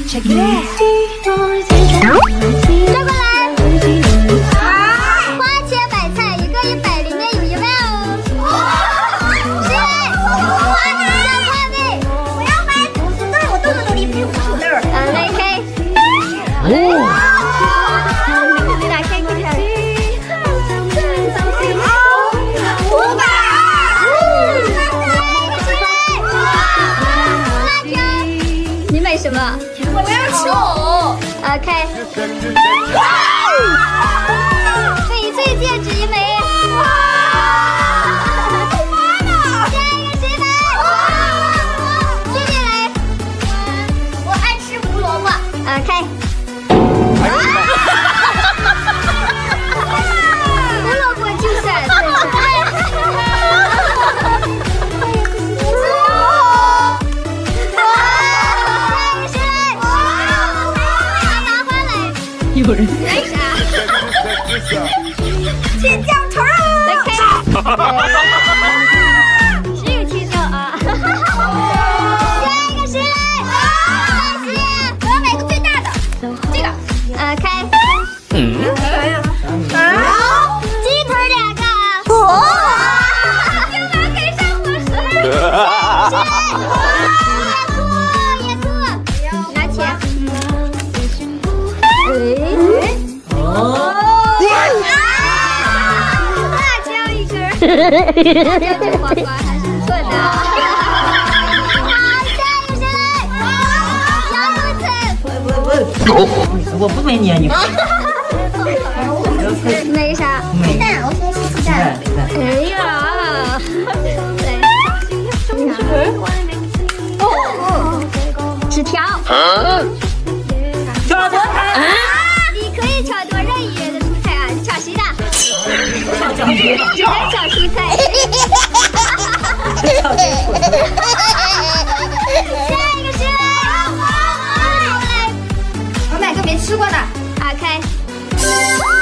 转过来。花钱买菜，一个100，里面有1万哦。谁来？小胖妹，我要买50对，我动里配55对。来开。你打开看看。你买什么？我要球。开。翡翠戒指1枚。下一个谁来？弟弟来。我爱吃胡萝卜。开。胡萝卜就是对。有人为啥？去叫头来开。只有听到啊。下一个谁来？我要买个最大的，这个。开。鸡腿2个啊。今晚给上火蛇。谁来？野兔。拿钱。辣椒1根，辣椒这黄瓜还是不错的。好，下一个谁来？小兔子。 我不买你啊，你。 买个啥？鸡蛋，我先吃鸡蛋。哎呀，纸条。 挑多菜。 你可以挑多任意的蔬菜啊，你挑谁的？只能挑蔬菜。下一个谁来？我买个没吃过的。开。